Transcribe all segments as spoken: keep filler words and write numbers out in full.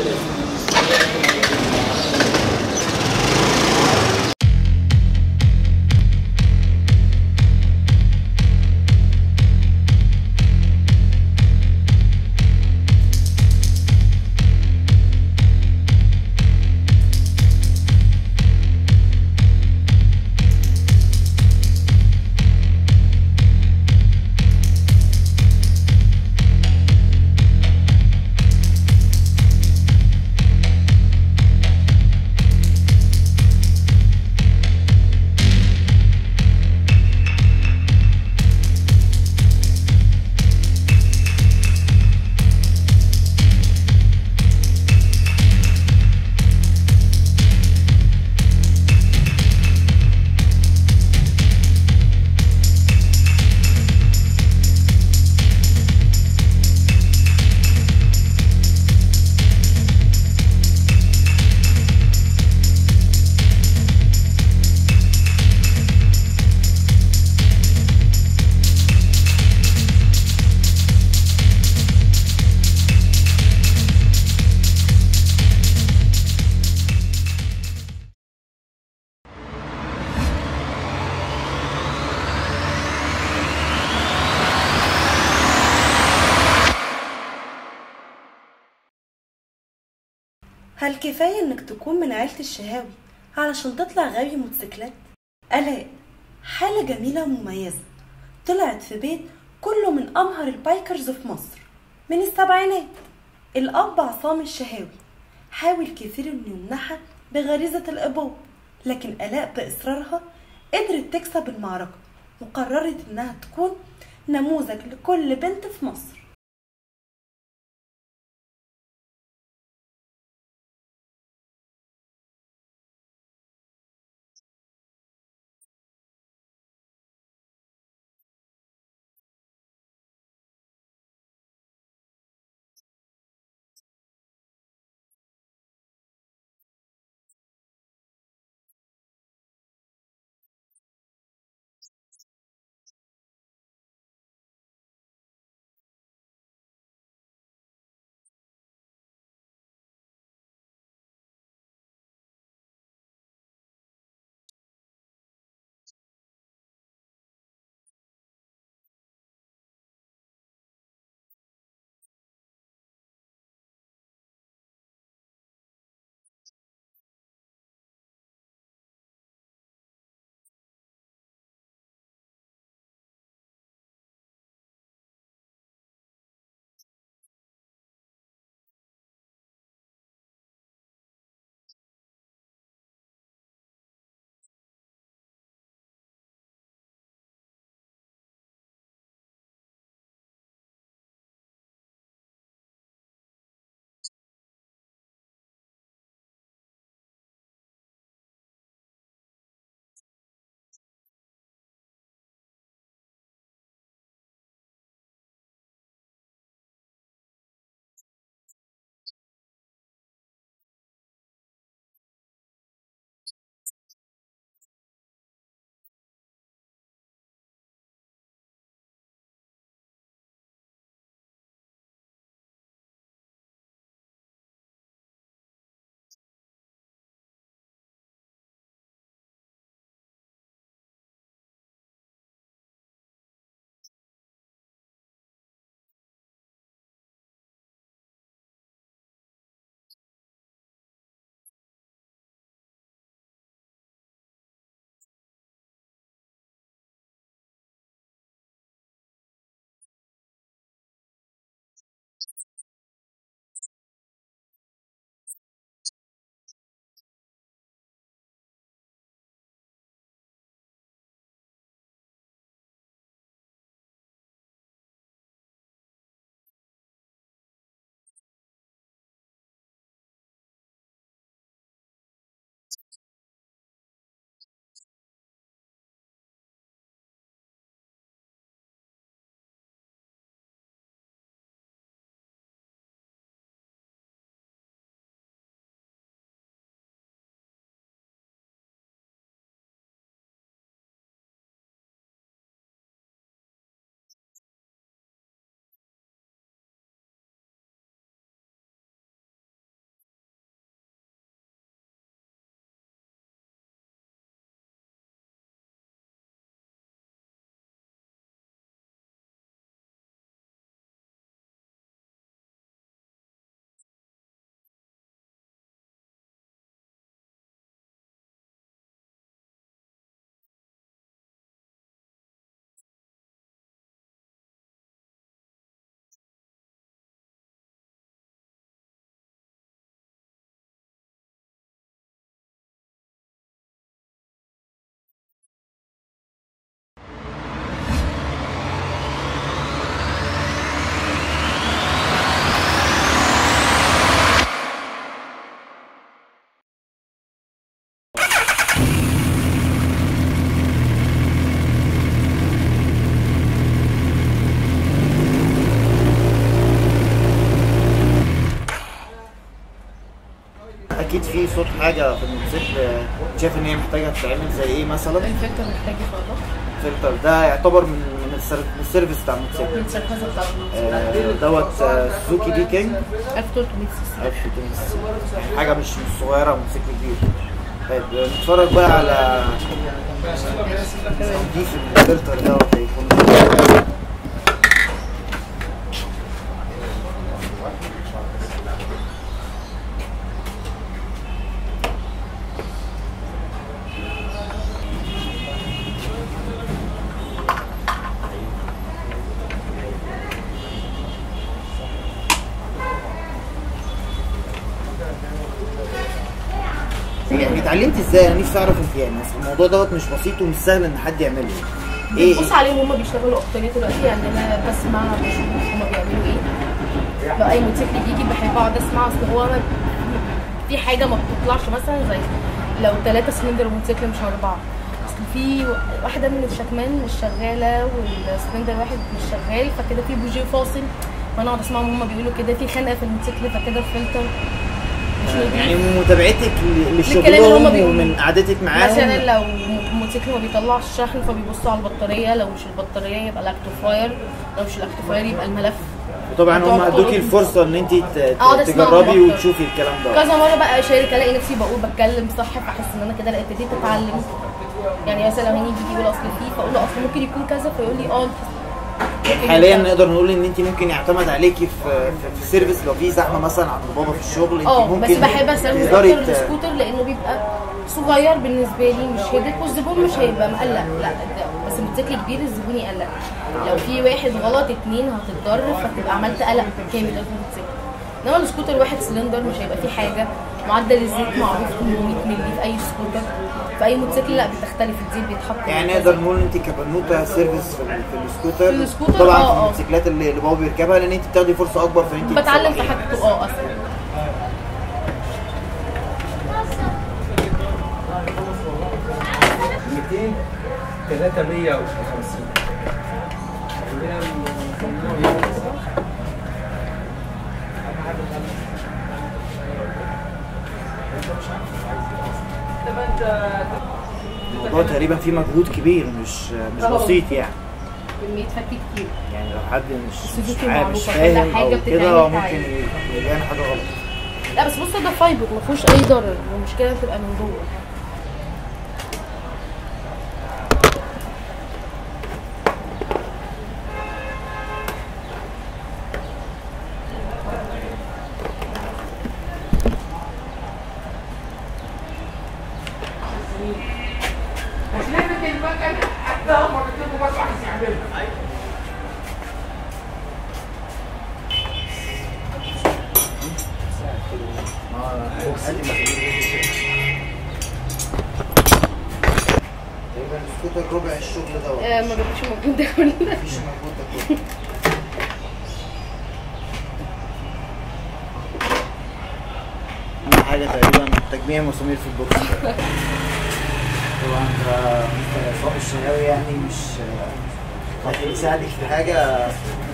هل كفاية انك تكون من عيلة الشهاوي علشان تطلع غاوي موتوسيكلات؟ آلاء حالة جميلة ومميزة، طلعت في بيت كله من أمهر البايكرز في مصر من السبعينات. الأب عصام الشهاوي حاول كثير انه يمنحها بغريزة الأبوة، لكن آلاء بإصرارها قدرت تكسب المعركة وقررت انها تكون نموذج لكل بنت في مصر. اكيد في صوت حاجه في الموتوسيكل شايف ان هي محتاجه تتعمل زي ايه مثلا؟ الفلتر محتاج يخرج. الفلتر ده يعتبر من من السيرفيس بتاع الموتوسيكل. من السيرفيس بتاع آه دوت سوزوكي بي كينج ألف وتلتمية سي سي. ألف وتلتمية سي سي، يعني حاجه مش مش صغيره، موتوسيكل كبير. طيب نتفرج بقى على تنظيف الفلتر دوت هيكون. يعني اتعلمت ازاي؟ انا نفسي اعرف انت يعني الموضوع دوت مش بسيط ومش سهل ان حد يعمله. ايه بص عليهم هما بيشتغلوا اكترية دلوقتي، يعني انا بسمع بشوف هما بيعملوا ايه. لو اي موتوسيكل بيجي بحب اقعد اسمع، اصل هو في حاجه ما بتطلعش مثلا زي لو ثلاثة سلندر موتوسيكل مش اربعه، اصل في واحده من الشكمان مش شغاله والسلندر واحد مش شغال، فكده في بوجيه فاصل، فانا اقعد اسمعهم هما بيقولوا كده في خنقه في الموتوسيكل، فكده الفلتر يعني متابعتك لشغلهم ومن قعدتك معاهم. مثلا لو الموتوسيكل ما بيطلعش شحن فبيبصوا على البطاريه، لو مش البطاريه يبقى الاكتوفاير، لو مش الاكتوفاير يبقى الملف. وطبعا هم ادوكي الفرصه ان انت تجربي وتشوفي الكلام ده. كذا مره بقى اشارك الاقي نفسي بقول بتكلم صح، فاحس ان انا كده ابتديت اتعلم. يعني مثلا لو هنيجي يجي يقول اصل فيه، فاقول له اصل ممكن يكون كذا، فيقول لي اه حاليا نقدر نقول ان انت ممكن يعتمد عليكي في في السيرفيس لو في زحمه مثلا عند بابا في الشغل، انت ممكن بس بحب استخدم اكتر السكوتر لانه بيبقى صغير بالنسبه لي، مش هيدك والزبون مش هيبقى مقلق، لا بس الموتوسيكل كبير الزبون يقلق. لو في واحد غلط اتنين هتتضرر، فتبقى عملت قلق كامل في الموتوسيكل. انما السكوتر واحد سلندر مش هيبقى فيه حاجه، معدل الزيت معروف ثمانمية مللي في اي سكوتر، في اي موتوسيكل لا بتختلف الزيت بيتحط. يعني نقدر نقول انت كبنوته سيرفيس في, في السكوتر. في السكوتر طبعا اه في الموتوسيكلات اللي, اللي بابا بيركبها، لان انت بتاخدي فرصه اكبر في ان انت بتعلم في حاجته اه اصلا. ميتين ثلاثة مية وخمسين. الموضوع تقريبا فيه مجهود كبير، مش مش بسيط يعني. كمية فك كتير. يعني لو حد مش مش, مش فاهم او كده ممكن يعمل حاجه غلط. لا بس بص ده فايبر ما فيهوش اي ضرر، والمشكله بتبقى من جوه. السكوتر ربع الشغل دوت. آه ما بيبقاش موجود ده كله. مفيش موجود ده كله. اهم حاجه تقريبا تجميع مسامير في البوكس. طبعا ده مستر عصام الشناوي يعني مش هيساعدك في حاجه.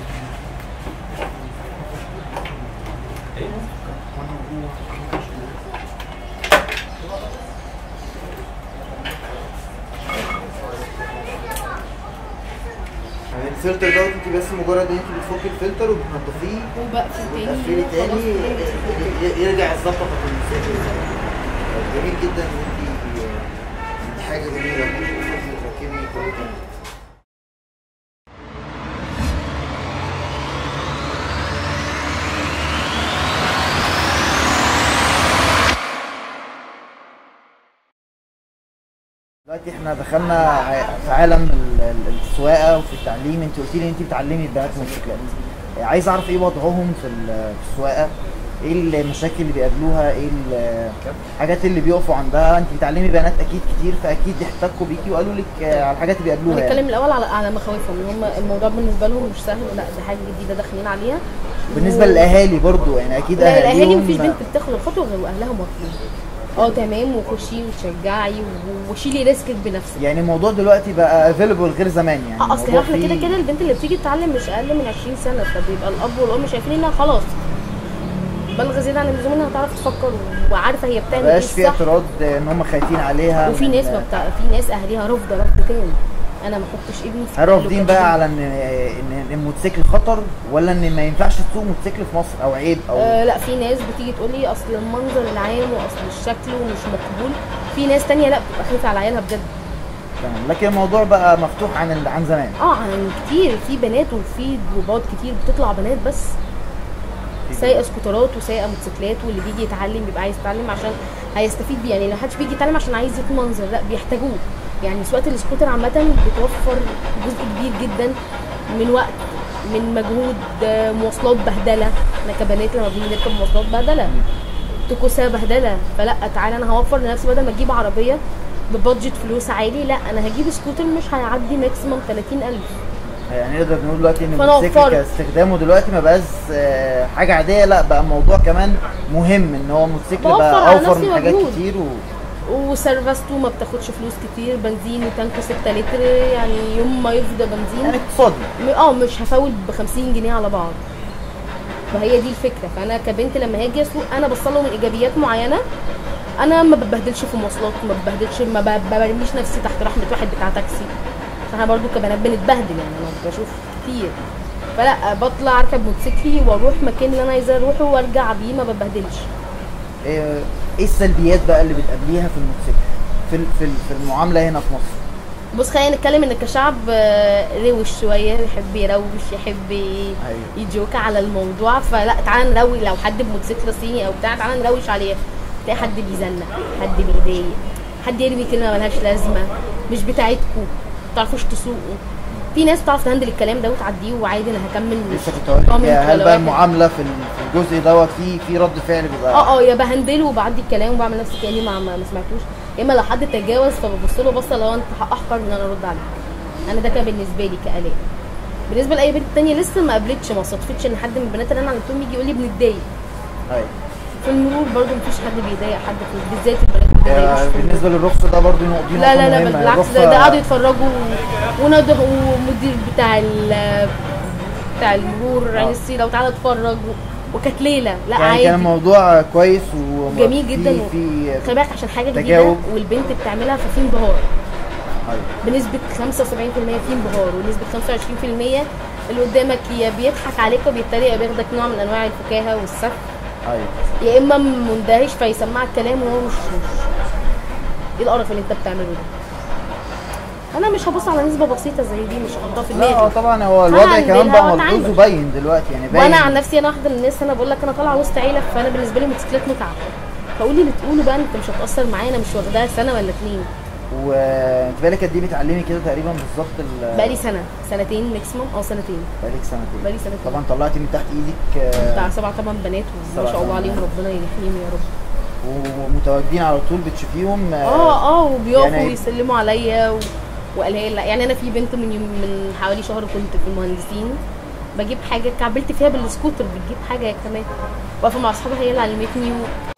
الفلتر دوت انت بس مجرد ان انت بتفكي الفلتر وبتنضفيه وبقفلي تاني تاني يرجع الظبطه بتاعت الموتوسيكل. جميل جدا ان انت دي حاجه جميله ممكن تركبي كل ده. دلوقتي احنا دخلنا في عالم السواقه وفي التعليم. انت قلتي لي انت بتعلمي البنات موتوسيكلات، عايز اعرف ايه وضعهم في السواقه، ايه المشاكل اللي بيقابلوها، ايه الحاجات اللي بيقفوا عندها. انت بتعلمي بنات اكيد كتير، فاكيد احتكوا بيكي وقالوا لك على الحاجات اللي بيقابلوها. هنتكلم يعني. الاول على على مخاوفهم، ان هم الموضوع بالنسبه لهم مش سهل، لا دي حاجه جديده داخلين عليها. بالنسبه و... للاهالي برضو يعني اكيد اهاليهم. لا الاهالي مفيش بنت بتاخد الخطوه غير واهلها موافقين. اه تمام، وخشي وتشجعي وشيلي ريسكك بنفسك. يعني الموضوع دلوقتي بقى افيلبل غير زمان يعني. اه اصل احنا كده كده البنت اللي بتيجي تتعلم مش اقل من عشرين سنه، فبيبقى الاب والام شايفين انها خلاص بالغه زياده عن اللزوم انها تعرف تفكر وعارفه هي بتعمل ايه مبقاش في الصح. اعتراض ان هم خايفين عليها وفي من- ناس ما بتاع في ناس اهاليها رافضه رفض تام، انا ما احطش ابني في هل رافضين التعلق بقى ده. على ان ان إن الموتوسيكل خطر، ولا ان ما ينفعش تسوق موتوسيكل في مصر او عيب او آه لا، في ناس بتيجي تقول لي اصل المنظر العام واصل الشكل ومش مقبول، في ناس تانية لا بتبقى خايفه على عيالها بجد. تمام. لكن الموضوع بقى مفتوح عن ال- عن زمان. اه عن كتير، في بنات وفي جروبات كتير بتطلع بنات بس سايقه سكوترات وسايقه موتوسيكلات، واللي بيجي يتعلم بيبقى عايز يتعلم عشان هيستفيد بيه، يعني لو محدش بيجي يتعلم عشان عايز يتمنظر، لا بيحتاجوه. يعني سواقه السكوتر عامه بتوفر جزء كبير جدا من وقت، من مجهود، آه، مواصلات بهدله، احنا كبنات لما بنيجي نركب مواصلات بهدله، تكوسه بهدله، فلا تعالى انا هوفر لنفسي بدل ما اجيب عربيه ببادجت فلوس عالي، لا انا هجيب سكوتر مش هيعدي ماكسيموم ثلاثين ألف. يعني نقدر نقول دلوقتي ان فأنا الموتوسيكل وفرت. كاستخدامه دلوقتي ما بقاش آه، حاجه عاديه، لا بقى موضوع كمان مهم، ان هو الموتوسيكل بوفر بقى على اوفر نفسي من حاجات مجهود. كتير و... وسيرفستو ما بتاخدش فلوس كتير، بنزين وتانكو ستة لتر، يعني يوم ما يفضى بنزين يعني اقتصادي. م- اه مش هفول ب خمسين جنيه على بعض. فهي دي الفكره، فانا كبنت لما هاجي اسوق انا بصله من ايجابيات معينه، انا ما ببهدلش في مواصلات، ما ببهدلش، ما ب- برميش نفسي تحت رحمه واحد بتاع تاكسي، احنا برضو كبنات بنتبهدل، يعني انا بشوف كتير. فلا بطلع اركب موتوسيكلي واروح مكان اللي انا عايزه اروحه وارجع بيه، ما ببهدلش. ايه إيه السلبيات بقى اللي بتقابليها في الموتوسيكل في ال- في ال- في المعامله هنا في مصر؟ بص خلينا نتكلم ان كشعب آه، روش شويه، يحب يروش، يحب ي- أيوة. يجوك على الموضوع، فلا تعالى نروي، لو حد بموتوسيكل صيني او بتاع تعالى نروش عليه، تلاقي حد بيزنق، حد بيضايق، حد يرمي كلمه ملهاش لازمه، مش بتاعتكم، ما تعرفوش تسوقوا. في ناس بتعرف تهندل الكلام ده وتعديه وعادي انا هكمل. لسه كنت هقول لك، ضامن هل ولا بقى واحد. المعامله في ال- في الجزء دوت في في رد فعل بيبقى اه اه يا بهندله وبعدي الكلام وبعمل نفسي كاني ما, ما ما سمعتوش، يا اما لو حد تجاوز فببص له بصه لو انت احقر ان انا ارد عليك. انا ده كان بالنسبه لي كآلاء. بالنسبه لاي بنت تانية لسه ما قابلتش، ما صدفتش ان حد من البنات اللي انا علمتهم يجي يقول لي بنتضايق. ايوه. في المرور برضو مفيش حد بيضايق حد، في بالذات البنات ما بيضايقوش آه، في المرور. بالنسبه للرخص ده برضه نقطه لا لا لا مهمة. بالعكس، ده, الرخصة- ده قعدوا يتفرجوا ونادوا ومدير بتاع ال بتاع المرور عين السيره وتعالى اتفرج، وكانت ليله لا يعني عادي. كان الموضوع كويس وجميل جميل جدا، في خلي بالك عشان حاجه جديده تجاوب. والبنت بتعملها ففي انبهار. أيوة. بنسبه خمسة وسبعين في المية في انبهار، ونسبه خمسة وعشرين في المية اللي قدامك يا بيضحك عليك وبيتريق، يا بياخدك نوع من انواع الفكاهه والسف، ايوه. يا اما مندهش فيسمعك كلام وهو مش مش ايه القرف اللي انت بتعمله ده. انا مش هبص على نسبه بسيطه زي دي، مش هحطها في لا هو دماغي. طبعا هو الوضع هعندلها كمان بقى وأتعامل. ملحوظ وباين دلوقتي، يعني باين. وانا عن نفسي انا واحده من الناس، انا بقول لك انا طالعه وسط عيله، فانا بالنسبه لي الموتوسيكلات متعه، فقولي اللي تقوله بقى، انت مش هتاثر معايا، انا مش واخداها سنه ولا اتنين. وانت بالك قد ايه بتعلمي كده تقريبا بالظبط ال- بقالي سنه سنتين ماكسيموم، او سنتين، بقالك سنتين. بقالي سنتين. طبعا طلعتي من تحت ايدك آه، بتاع سبع ثمان بنات وما سبع شاء الله تمن عليهم، بنات. ربنا يحميهم يا رب. ومتواجدين على طول بتشوفيهم اه اه وبيقفوا يعني- ويسلموا عليا و... وقالها لا، يعني انا في بنت من يوم من حوالي شهر كنت في المهندسين بجيب حاجه كعبلت فيها بالسكوتر، بتجيب حاجه كمان واقفه مع اصحابها، هي اللي علمتني و...